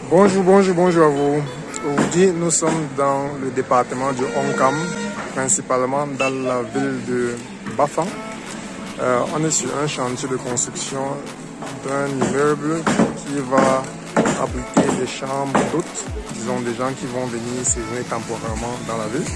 Bonjour à vous. Aujourd'hui, nous sommes dans le département du Hong-Kam, principalement dans la ville de Bafang. On est sur un chantier de construction d'un immeuble qui va abriter des chambres d'hôtes, disons des gens qui vont venir séjourner temporairement dans la ville.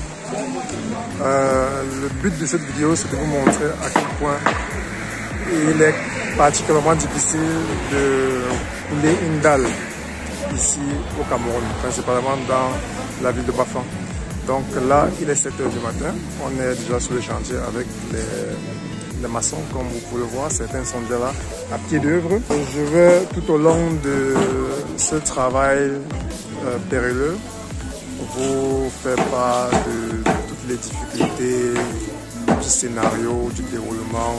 Le but de cette vidéo, c'est de vous montrer à quel point il est particulièrement difficile de couler une dalle ici au Cameroun, principalement dans la ville de Bafang. Donc là, il est 7 h du matin, on est déjà sur le chantier avec les maçons, comme vous pouvez le voir, certains sont déjà là à pied d'œuvre. Je vais tout au long de ce travail périlleux vous faire part de toutes les difficultés du scénario, du déroulement,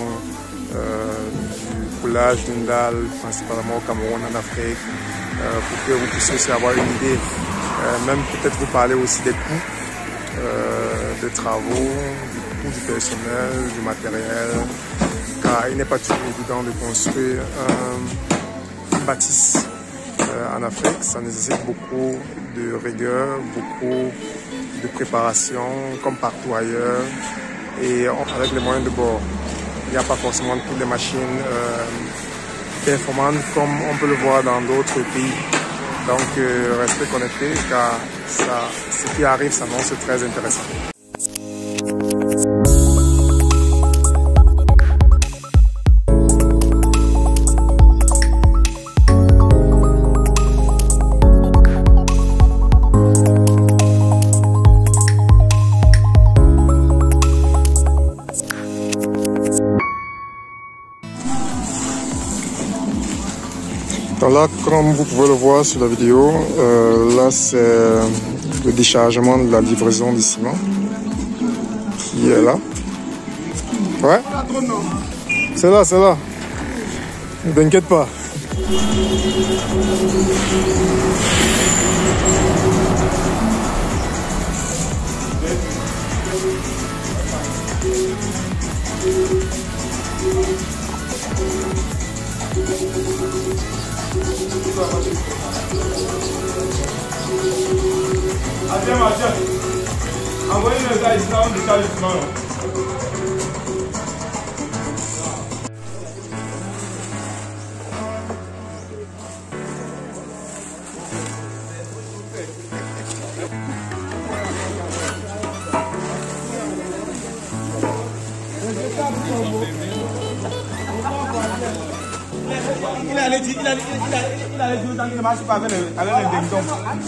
du coulage d'une dalle, principalement au Cameroun, en Afrique, pour que vous puissiez aussi avoir une idée, même peut-être vous parler aussi des coûts des travaux, du coût du personnel, du matériel, car il n'est pas toujours évident de construire un bâtisse en Afrique. Ça nécessite beaucoup de rigueur, beaucoup de préparation, comme partout ailleurs, et avec les moyens de bord. Il n'y a pas forcément toutes les machines performantes comme on peut le voir dans d'autres pays. Donc restez connectés car ce qui arrive s'annonce très intéressant. Donc là, comme vous pouvez le voir sur la vidéo, là c'est le déchargement de la livraison du ciment qui est là. Ouais, c'est là, c'est là. Ne t'inquiète pas. Envoyez le gars ici, on décale le ciment. Il allait dire tant qu'il ne marche pas avec le ding-dong.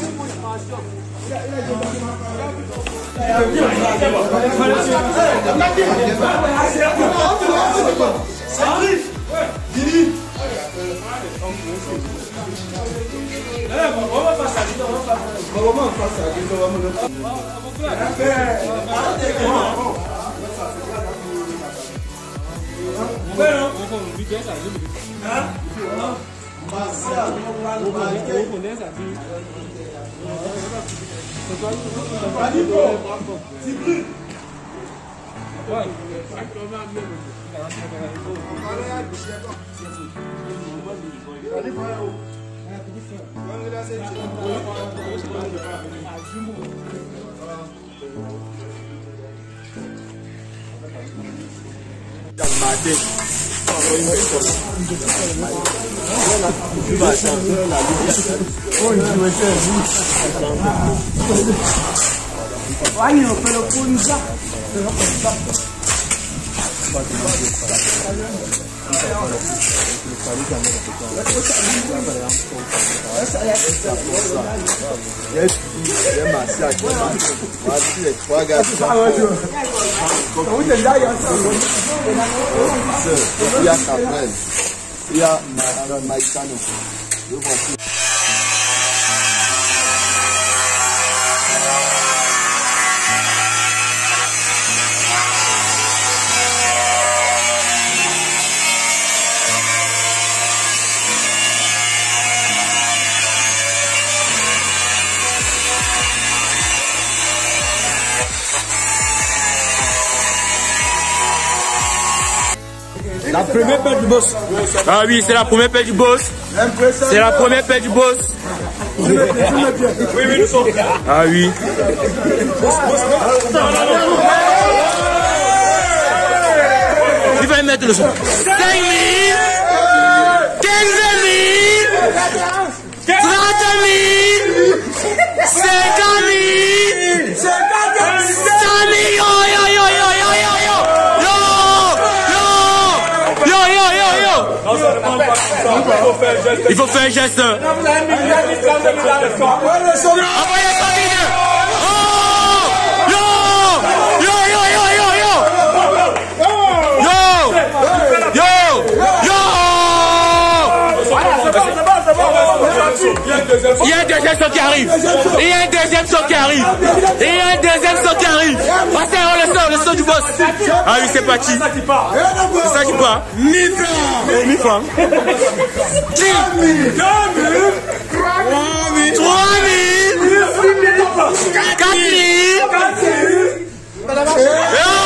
Il y a Maïsano. La première paire du boss. Ah oui, c'est la première paire du boss. C'est la première paire du boss. Oui, nous sommes. Ah oui. Il va mettre le son. 5 000, 15 000, 30 000, 50 000, 100 000, yo. Il faut faire un geste. Envoyez 100 000. Il y a un deuxième son qui arrive. Il y a un deuxième son qui arrive. Il y a un deuxième son qui arrive. Passez le son du boss. Ah oui, c'est parti. C'est ça qui part. 1000 francs. 10 000. 3 000. 4 000.